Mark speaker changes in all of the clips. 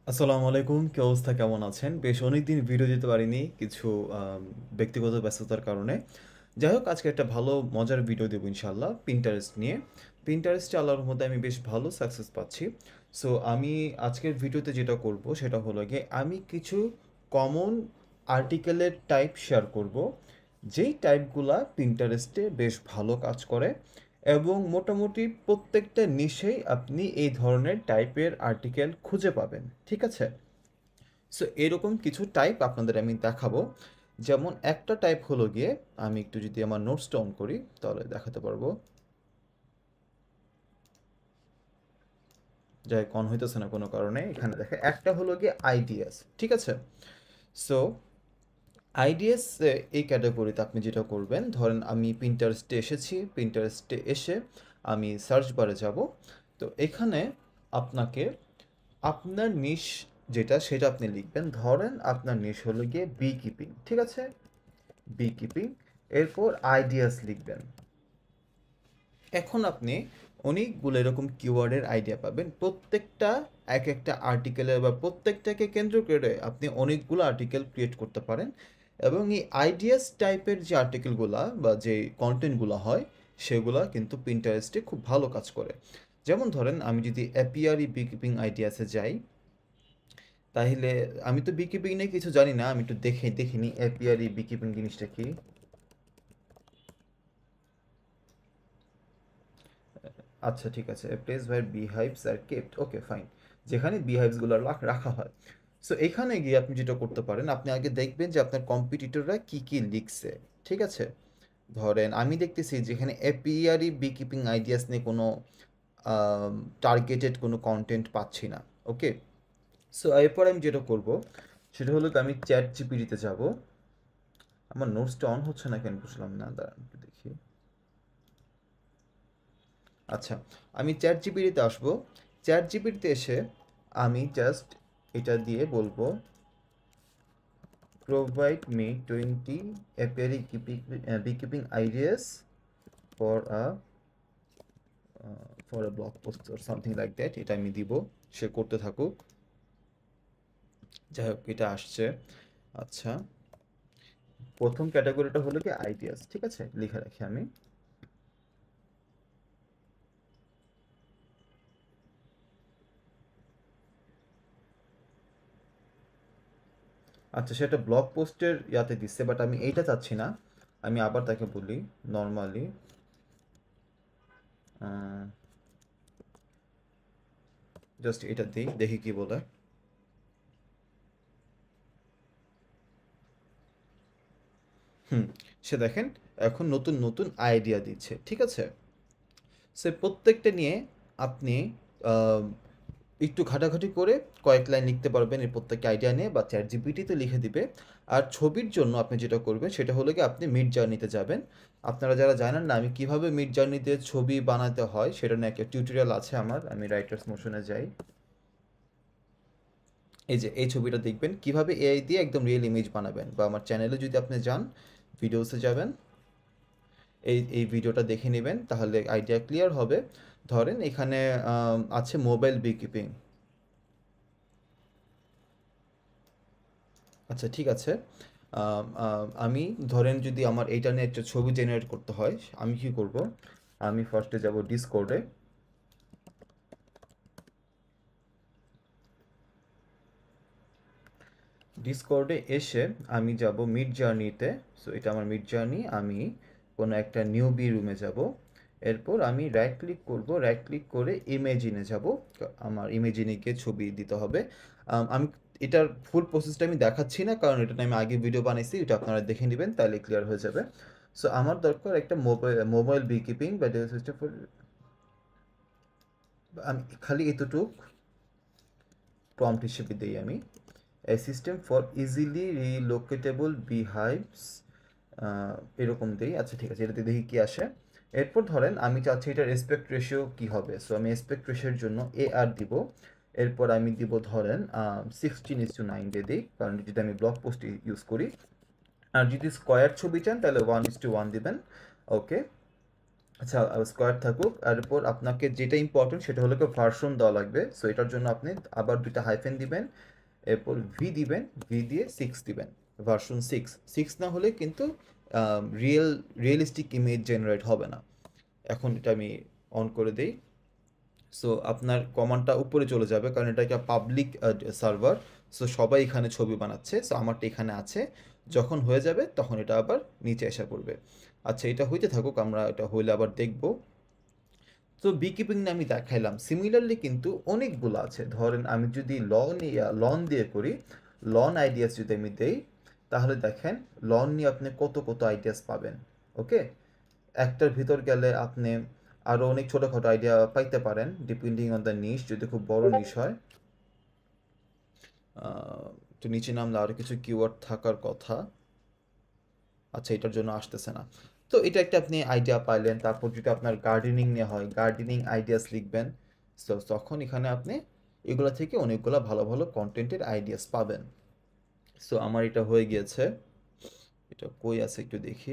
Speaker 1: আসসালামু আলাইকুম, কি অবস্থা, কেমন আছেন? বেশ অনেকদিন ভিডিও দিতে পারিনি কিছু ব্যক্তিগত ব্যস্ততার কারণে। যাই হোক, আজকে একটা ভালো মজার ভিডিও দেবো ইনশাল্লাহ পিন্টারেস্ট নিয়ে। পিন্টারেস্টে আল্লাহর মধ্যে আমি বেশ ভালো সাকসেস পাচ্ছি। সো আমি আজকের ভিডিওতে যেটা করব সেটা হলো গিয়ে আমি কিছু কমন আর্টিকেলের টাইপ শেয়ার করব, যেই টাইপগুলা পিন্টারেস্টে বেশ ভালো কাজ করে এবং মোটামুটি প্রত্যেকটা নিশেই আপনি এই ধরনের টাইপের আর্টিকেল খুঁজে পাবেন। ঠিক আছে? সো এরকম কিছু টাইপ আপনাদের আমি দেখাবো। যেমন একটা টাইপ হলো গিয়ে, আমি একটু যদি আমার নোটসটা অন করি তাহলে দেখাতে পারবো। যাই অন হইতেছে না কোনো কারণে, এখানে দেখে একটা হলো গিয়ে আইডিয়াস। ঠিক আছে? সো আইডিএস এই ক্যাটাগরিতে আপনি যেটা করবেন, ধরেন আমি পিন্টারেস্টে এসেছি, পিন্টারেস্টে এসে আমি সার্চ বারে যাব। তো এখানে আপনাকে আপনার নিশ যেটা সেটা আপনি লিখবেন। ধরেন আপনার নিশ হলো গিয়ে বি কিপিং। ঠিক আছে? B keeping. এরপর আইডিয়াস লিখবেন। এখন আপনি অনেকগুলো এরকম কিওয়ার্ডের আইডিয়া পাবেন, প্রত্যেকটা এক একটা আর্টিকেলের বা প্রত্যেকটাকে কেন্দ্র করে আপনি অনেকগুলো আর্টিকেল ক্রিয়েট করতে পারেন। এবং এই আইডিয়াস টাইপের যে আর্টিকেলগুলা বা যে কন্টেন্টগুলো হয় সেগুলা কিন্তু পিন্টারেস্টে খুব ভালো কাজ করে। যেমন ধরেন আমি যদি অ্যাপিয়ারি বিকিপিং আইডিয়াসে যাই, তাহলে আমি তো বিকিপিং নিয়ে কিছু জানি না, আমি একটু দেখিনি অ্যাপিয়ারি বিকিপিং জিনিসটা কি। আচ্ছা ঠিক আছে, a place where bee hives are kept, okay fine, যেখানে বি হাইভসগুলো রাখা হয়। সো এখানে গিয়ে আপনি যেটা করতে পারেন, আপনি আগে দেখবেন যে আপনার কম্পিটিটররা কি কি লিখছে। ঠিক আছে? ধরেন আমি দেখতেছি যেখানে অ্যাপিয়ারি বি কিপিং আইডিয়াস নিয়ে কোনো টার্গেটেড কোনো কন্টেন্ট পাচ্ছি না। ওকে, সো এরপর আমি যেটা করব সেটা হলো কি, আমি চ্যাট জিপিটিতে যাব। আমার নোটসটা অন হচ্ছে না কেন বুঝলাম না, দাঁড়ান একটু দেখি। আচ্ছা, আমি চ্যাট জিপিটিতে আসবো। চ্যাট জিপিটিতে এসে আমি জাস্ট এটা দিয়ে বলবো, provide me 20 apiary beekeeping ideas for a blog post or something like that, এটা আমি দিব। সে করতে থাকুক। যাই হোক, এটা আসছে। আচ্ছা, প্রথম ক্যাটাগরিটা হলো কি আইডিয়াস। ঠিক আছে, লিখে রাখি আমি। আচ্ছা, সেটা ব্লগ পোস্টের ইয়াতে দিচ্ছে, বাট আমি এইটা চাচ্ছি না। আমি আবার তাকে বলি নর্মালি, জাস্ট এটা দিই, দেখি কি বলে। হুম, সে দেখেন এখন নতুন নতুন আইডিয়া দিচ্ছে। ঠিক আছে? সে প্রত্যেকটা নিয়ে আপনি আহ, একটু ঘাটাঘাটি করে কয়েক লাইন লিখতে পারবেন এই প্রত্যেকটা আইডিয়া নিয়ে, বা চ্যাট জিপিটিতে লিখে দিবে। আর ছবির জন্য আপনি যেটা করবেন সেটা হলো কি, আপনি মিড জার্নিতে যাবেন। আপনারা যারা জানেন না আমি কিভাবে মিড জার্নিতে ছবি বানাতে হয় সেটা নিয়ে একটা টিউটোরিয়াল আছে আমার, আমি রাইটার্স মোশনে যাই। এই যে এই ছবিটা দেখবেন কিভাবে এআই দিয়ে একদম রিয়েল ইমেজ বানাবেন, বা আমার চ্যানেলে যদি আপনি যান, ভিডিওসে যাবেন, এই ভিডিওটা দেখে নেবেন তাহলে আইডিয়া ক্লিয়ার হবে। ধরেন এখানে আছে মোবাইল বিকিপিং। আচ্ছা ঠিক আছে, আমি ধরেন যদি আমার এইটা নিয়ে একটা ছবি জেনারেট করতে হয়, আমি কি করব, আমি ফার্স্টে যাব ডিসকর্ডে। ডিসকর্ডে এসে আমি যাব মিড জার্নিতে। সো এটা আমার মিড জার্নি, আমি কোনো একটা নিউবি রুমে যাব। এরপর আমি রাইট ক্লিক করব, রাইট ক্লিক করে ইমেজিনে যাব। আমার ইমেজিনে গিয়ে ছবি দিতে হবে। আমি এটার ফুল প্রসেসটা আমি দেখাচ্ছি না, কারণ এটা নিয়ে আমি আগে ভিডিও বানাইছি, এটা আপনারা দেখে নেবেন তাহলে ক্লিয়ার হয়ে যাবে। সো আমার দরকার একটা মোবাইল বিকিপিং বা ডেটা সিস্টেম ফর, আমি খালি এতটুক প্রম্পট হিসেবে দিই আমি, a system for easily relocatable beehives, এরকম দিই। আচ্ছা ঠিক আছে, এটাতে দেখি কি আসে। এরপর ধরেন আমি চাচ্ছি এটার রেসপেক্ট রেশিও কি হবে, সো আমি রেসপেক্ট রেশিওর জন্য আর দিব। এরপর আমি দিব ধরেন 16:9 দিয়ে দিই, কারণ যদি আমি ব্লগ পোস্ট ইউজ করি। আর যদি স্কোয়ার ছবি চান তাহলে 1:1 দিবেন। ওকে, আচ্ছা, স্কোয়ার থাকুক। এরপর আপনাকে যেটা ইম্পর্টেন্ট সেটা হলো ভার্সন দেওয়া লাগবে। সো এটার জন্য আপনি আবার দুইটা হাইফেন দিবেন, এরপর ভি দিবেন, ভি দিয়ে 6 দিবেন, ভার্সন 6 না হলে কিন্তু রিয়েলিস্টিক ইমেজ জেনারেট হবে না। এখন এটা আমি অন করে দেই। সো আপনার কমান্ডটা উপরে চলে যাবে, কারণ এটা একটা পাবলিক সার্ভার। সো সবাই এখানে ছবি বানাচ্ছে, সো আমারটা এখানে আছে। যখন হয়ে যাবে তখন এটা আবার নিচে এসে পড়বে। আচ্ছা, এটা হইতে থাকুক, আমরা এটা হইলে আবার দেখব। তো বিকিপিং আমি দেখাইলাম, সিমিলারলি কিন্তু অনেকগুলো আছে। ধরেন আমি যদি লন দিয়ে করি, লন আইডিয়াস যদি আমি দেই, তাহলে দেখেন লন নিয়ে আপনি কত কত আইডিয়াস পাবেন। ওকে, একটার ভিতর গেলে আপনি আরও অনেক ছোটোখাটো আইডিয়া পাইতে পারেন, ডিপেন্ডিং অন দ্য নিশ। যদি খুব বড় নিশ হয়, একটু নিচে নামলে আরও কিছু কিওয়ার্ড থাকার কথা। আচ্ছা, এটার জন্য আসতেছে না। তো এটা একটা আপনি আইডিয়া পাইলেন। তারপর যদি আপনার গার্ডেনিং নিয়ে হয়, গার্ডেনিং আইডিয়াস লিখবেন। সো তখন এখানে আপনি এগুলো থেকে অনেকগুলো ভালো ভালো কন্টেন্টের আইডিয়াস পাবেন। সো আমার এটা হয়ে গিয়েছে। এটা কই আছে একটু দেখি।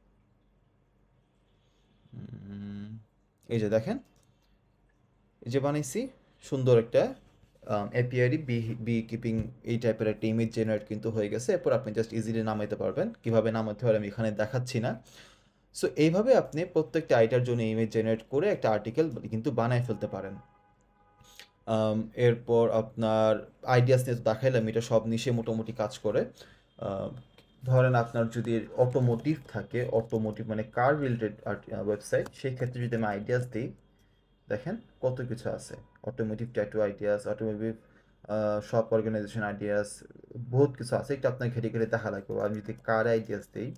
Speaker 1: এই যে দেখেন, এই যে বানাইছি সুন্দর একটা এপিআইডি বি কিপিং, এই টাইপের একটা ইমেজ জেনারেট কিন্তু হয়ে গেছে। এরপর আপনি জাস্ট ইজিলি নামাইতে পারবেন। কিভাবে নামাতে হয় আমি এখানে দেখাচ্ছি না। সো এইভাবে আপনি প্রত্যেকটা আইটার জন্য ইমেজ জেনারেট করে একটা আর্টিকেল কিন্তু বানায় ফেলতে পারেন। এরপর আপনার আইডিয়াস নিয়ে তো দেখাইলাম, এটা সব নিশে মোটামুটি কাজ করে। আম, ধরেন আপনার যদি অটোমোটিভ থাকে, অটোমোটিভ মানে কার রিলেটেড ওয়েবসাইট, সেই ক্ষেত্রে যদি আমি আইডিয়াস দিই, দেখেন কত কিছু আছে। Automotive tattoo ideas, automotive shop organization ideas, বহুত কিছু আছে। এটা আপনার ঘেটে ঘেটে দেখা লাগবে। আমি যদি কার আইডিয়াস দিই,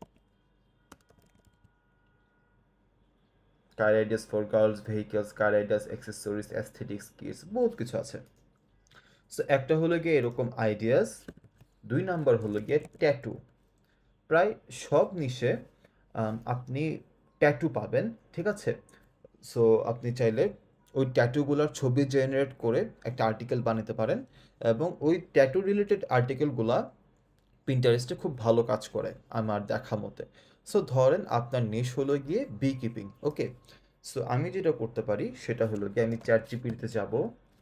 Speaker 1: car ideas for girls, vehicles, car ideas, accessories, aesthetics, kids, বহুত কিছু আছে। সো একটা হলো গিয়ে এরকম আইডিয়াস। 2 নাম্বার হলো গিয়ে ট্যাটু। প্রায় সব নিশে আপনি ট্যাটু পাবেন, ঠিক আছে? সো আপনি চাইলে ওই ট্যাটুগুলোর ছবি জেনারেট করে একটা আর্টিকেল বানাতে পারেন, এবং ওই ট্যাটু রিলেটেড আর্টিকেলগুলা পিন্টারেস্টে খুব ভালো কাজ করে আমার দেখা মতে। সো ধরেন আপনার নিশ হলো গিয়ে বি কিপিং। ওকে, সো আমি যেটা করতে পারি সেটা হলো গিয়ে আমি চ্যাট জিপিটিতে যাব।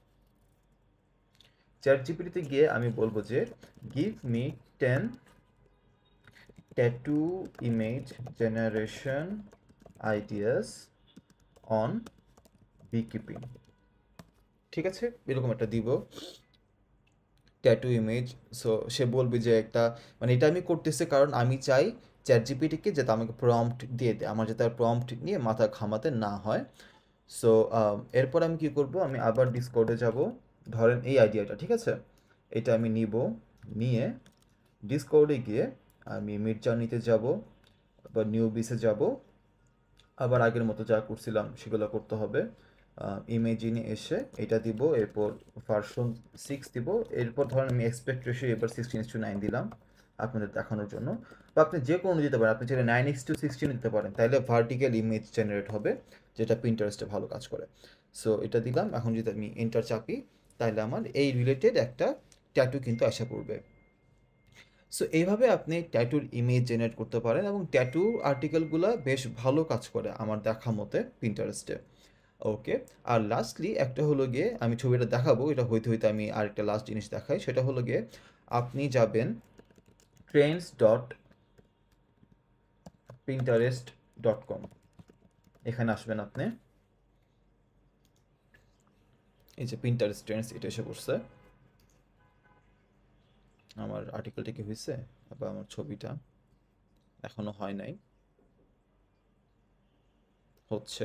Speaker 1: চ্যাট জিপিটিতে গিয়ে আমি বলবো যে give me 10 tattoo image generation ideas on beekeeping. ঠিক আছে, এরকম একটা দিব ট্যাটু ইমেজ। সো সে বলবে যে একটা, মানে এটা আমি করতেছি কারণ আমি চাই চ্যাট জিপিটিকে যাতে আমাকে প্রম্পট দিয়ে দেয়, আমার যাতে আর প্রম্পট নিয়ে মাথা ঘামাতে না হয়। সো এরপর আমি কি করব, আমি আবার ডিসকর্ডে যাব। ধরেন এই আইডিয়াটা, ঠিক আছে, এটা আমি নিব, নিয়ে ডিসকর্ডে গিয়ে আমি মিড জার্নিতে যাব বা নিউ বিসে যাব। আবার আগের মতো যা করছিলাম সেগুলো করতে হবে। ইমেজিনে এসে এটা দিব, এরপর ভার্সন 6 দিব। এরপর ধরেন আমি এক্সপেক্ট রেশিও এবার 16:9 দিলাম আপনাদের দেখানোর জন্য। বা আপনি যে কোনো দিতে পারেন, আপনি চাইলে 9:16 দিতে পারেন, তাহলে ভার্টিক্যাল ইমেজ জেনারেট হবে, যেটা পিন্টারেস্টে ভালো কাজ করে। সো এটা দিলাম। এখন যদি আমি এন্টার চাপি, তাহলে আমার এই রিলেটেড একটা ট্যাটু কিন্তু আসা পড়বে। সো এইভাবে আপনি ট্যাটুর ইমেজ জেনারেট করতে পারেন, এবং ট্যাটু আর্টিকেলগুলো বেশ ভালো কাজ করে আমার দেখা মতে পিন্টারেস্টে। ওকে, আর লাস্টলি একটা হলো গিয়ে, আমি ছবিটা দেখাবো, এটা হইতে হইতে আমি আরেকটা লাস্ট জিনিস দেখাই। সেটা হলো গিয়ে আপনি যাবেন trends.pinterest.com, এখানে আসবেন আপনি। এই যে পিন্টারেস্ট ট্রেন্ডস, এটা এসে পড়ছে। আমার আর্টিকেলটা কি হয়েছে, বা আমার ছবিটা এখনো হয় নাই, হচ্ছে।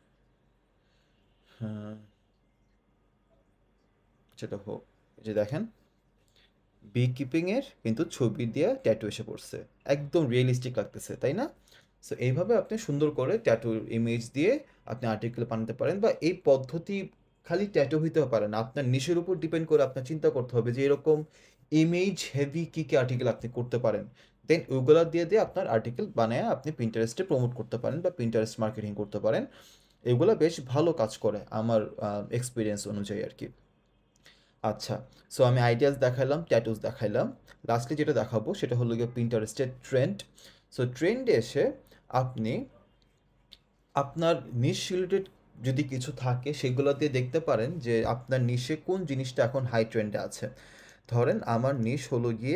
Speaker 1: হ্যাঁ, সেটা হোক। এই যে দেখেন, বি কিপিংয়ের কিন্তু ছবি দিয়ে ট্যাটু এসে পড়ছে, একদম রিয়েলিস্টিক লাগতেছে, তাই না? সো এইভাবে আপনি সুন্দর করে ট্যাটুর ইমেজ দিয়ে আপনি আর্টিকেল বানাতে পারেন। বা এই পদ্ধতি খালি ট্যাটু হইতেও পারে না, আপনার নিশের উপর ডিপেন্ড করে আপনার চিন্তা করতে হবে যে এরকম ইমেজ হেভি কী কী আর্টিকেল আপনি করতে পারেন। দেন ওইগুলো দিয়ে দিয়ে আপনার আর্টিকেল বানায় আপনি পিন্টারেস্টে প্রমোট করতে পারেন বা পিন্টারেস্ট মার্কেটিং করতে পারেন। এগুলো বেশ ভালো কাজ করে আমার এক্সপিরিয়েন্স অনুযায়ী আর কি। আচ্ছা, সো আমি আইডিয়াস দেখাইলাম, ট্যাটুস দেখাইলাম। লাস্টলি যেটা দেখাবো সেটা হলো গিয়ে পিন্টারেস্টের ট্রেন্ড। সো ট্রেন্ডে এসে আপনি আপনার নিশ রিলেটেড যদি কিছু থাকে সেগুলো দিয়ে দেখতে পারেন যে আপনার নিশে কোন জিনিসটা এখন হাই ট্রেন্ডে আছে। ধরেন আমার নিশ হলো গিয়ে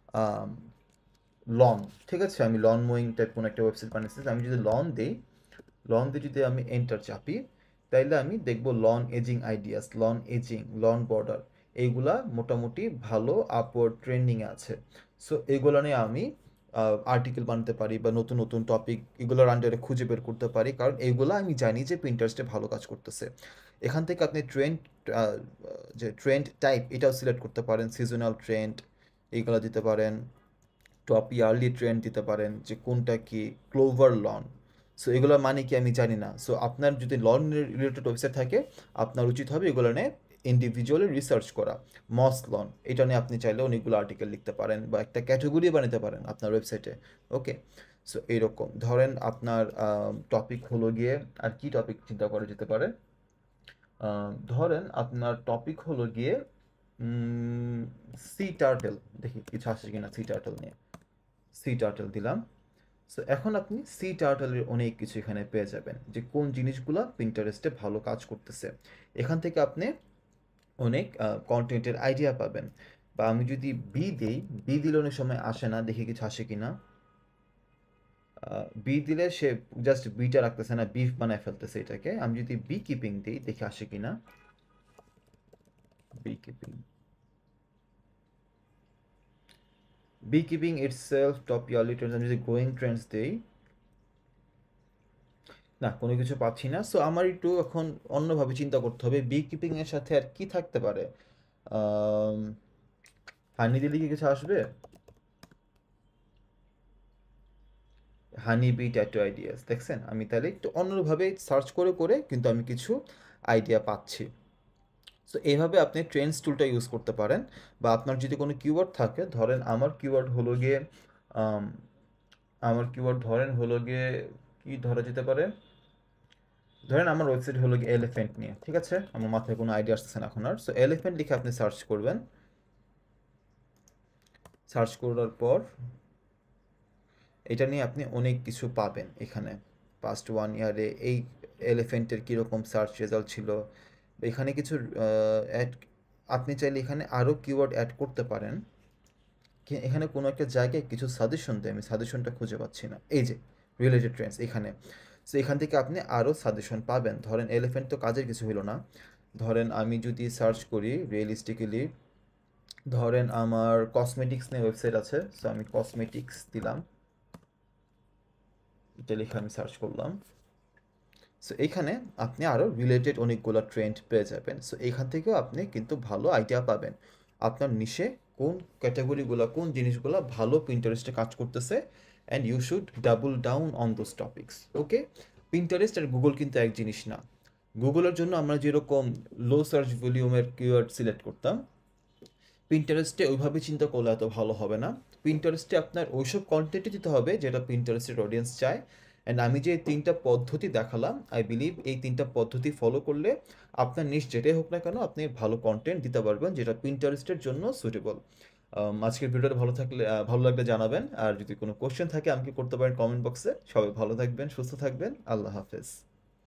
Speaker 1: লন, ঠিক আছে, আমি লন মোয়িং টাইপ কোনো একটা ওয়েবসাইট বানিয়েছি, আমি যদি লন দিই, লন দিয়ে যদি আমি এন্টার চাপি, তাইলে আমি দেখব lawn edging ideas, lawn edging, lawn border, এইগুলা মোটামুটি ভালো আপওয়ার্ড ট্রেন্ডিংয়ে আছে। সো এগুলো নিয়ে আমি আর্টিকেল বানাতে পারি বা নতুন নতুন টপিক এগুলোর আন্ডারে খুঁজে বের করতে পারি, কারণ এইগুলো আমি জানি যে পিন্টারেস্টে ভালো কাজ করতেছে। এখান থেকে আপনি ট্রেন্ড, যে ট্রেন্ড টাইপ এটাও সিলেক্ট করতে পারেন, সিজনাল ট্রেন্ড এইগুলো দিতে পারেন, টপ ইয়ারলি ট্রেন্ড দিতে পারেন, যে কোনটা কি ক্লোভার লন। সো এগুলো মানে কি আমি জানি না। সো আপনার যদি লন রিলেটেড ওয়েবসাইট থাকে আপনার উচিত হবে এগুলো নিয়ে ইন্ডিভিজুয়ালি রিসার্চ করা। মস লন এটা নিয়ে আপনি চাইলে অনেকগুলো আর্টিকেল লিখতে পারেন বা একটা ক্যাটাগরি বানাতে পারেন আপনার ওয়েবসাইটে। ওকে, সো এইরকম ধরেন আপনার টপিক হলো গিয়ে, আর কি টপিক চিন্তা করা যেতে পারে, ধরেন আপনার টপিক হলো গিয়ে সি টার্টেল, দেখি কিছু আসে কিনা সি টার্টেল নিয়ে। সি টার্টল দিলাম। সো এখন আপনি সি টার্টলের অনেক কিছু এখানে পেয়ে যাবেন, যে কোন জিনিসগুলো পিন্টারেস্টে ভালো কাজ করতেছে। এখান থেকে আপনি অনেক কন্টেন্টের আইডিয়া পাবেন। বা আমি যদি বি দিই, বি দিলে অনেক সময় আসে না, দেখি কিছু আসে কিনা। বি দিলে সে জাস্ট বিটা রাখতেছে না, বিফ বানায় ফেলতেছে এটাকে। আমি যদি বি কিপিং দিই, দেখি আসে কিনা। Beekeeping, beekeeping itself top yearly trends, আমি যদি গোয়িং ট্রেন্ডস দিই, না কোনো কিছু পাচ্ছি না। সো আমার একটু এখন অন্যভাবে চিন্তা করতে হবে, বি কিপিং এর সাথে আর কি থাকতে পারে। হানি দিলে কি কিছু আসবে? হানি বি ট্যাটু আইডিয়াস, দেখছেন আমি তাহলে একটু অন্যভাবে সার্চ করে করে কিন্তু আমি কিছু আইডিয়া পাচ্ছি। সো এইভাবে আপনি ট্রেন্ডস টুলটা ইউজ করতে পারেন। বা আপনার যদি কোনো কিওয়ার্ড থাকে, ধরেন আমার কিওয়ার্ড হলো গিয়ে, আম, আমার কিওয়ার্ড ধরেন হলো গিয়ে, কি ধরা যেতে পারে, ধরেন আমার ওয়েবসাইট হলো গিয়ে এলিফ্যান্ট নিয়ে, ঠিক আছে, আমার মাথায় কোনো আইডিয়া আসতেছে না এখন আর। সো এলিফ্যান্ট লিখে আপনি সার্চ করবেন। সার্চ করার পর এটা নিয়ে আপনি অনেক কিছু পাবেন এখানে। পাস্ট 1 ইয়ারে এই এলিফ্যান্টের কীরকম সার্চ রেজাল্ট ছিল, এখানে কিছু অ্যাড, আপনি চাইলে এখানে আরও কিওয়ার্ড অ্যাড করতে পারেন। এখানে কোনো একটা জায়গায় কিছু সাজেশন দেয়, আমি সাজেশনটা খুঁজে পাচ্ছি না, এই যে রিলেটেড ট্রেন্ডস এখানে। সো এখান থেকে আপনি আরও সাজেশন পাবেন। ধরেন এলিফ্যান্ট তো কাজের কিছু হলো না, ধরেন আমি যদি সার্চ করি রিয়েলিস্টিক্যালি, ধরেন আমার কসমেটিক্স নিয়ে ওয়েবসাইট আছে, সো আমি কসমেটিক্স দিলাম, এটা লিখে আমি সার্চ করলাম। সো এইখানে আপনি আরও রিলেটেড অনেকগুলো ট্রেন্ড পেয়ে যাবেন। সো এখান থেকেও আপনি কিন্তু ভালো আইডিয়া পাবেন আপনার নিশে কোন ক্যাটাগরিগুলো, কোন জিনিসগুলো ভালো পিন্টারেস্টে কাজ করতেছে, and you should double down on those topics. Okay, Pinterest আর গুগল কিন্তু এক জিনিস না। গুগলের জন্য আমরা যেরকম লো সার্চ ভলিউমের কিওয়ার্ড সিলেক্ট করতাম, পিন্টারেস্টে ওইভাবে চিন্তা করলে এত ভালো হবে না। পিন্টারেস্টে আপনার ওইসব কন্টেন্টই দিতে হবে যেটা পিন্টারেস্টের অডিয়েন্স চায়। অ্যান্ড আমি যে 3টা পদ্ধতি দেখালাম, আই বিলিভ এই 3টা পদ্ধতি ফলো করলে আপনার নিশ যেটাই হোক না কেন আপনি ভালো কন্টেন্ট দিতে পারবেন যেটা পিন্টারেস্টের জন্য সুটেবল। আজকের ভিডিওটা ভালো থাকলে, ভালো লাগলে জানাবেন। আর যদি কোনো কোশ্চেন থাকে আমাকে করতে পারেন কমেন্ট বক্সে। সবাই ভালো থাকবেন, সুস্থ থাকবেন, আল্লাহ হাফেজ।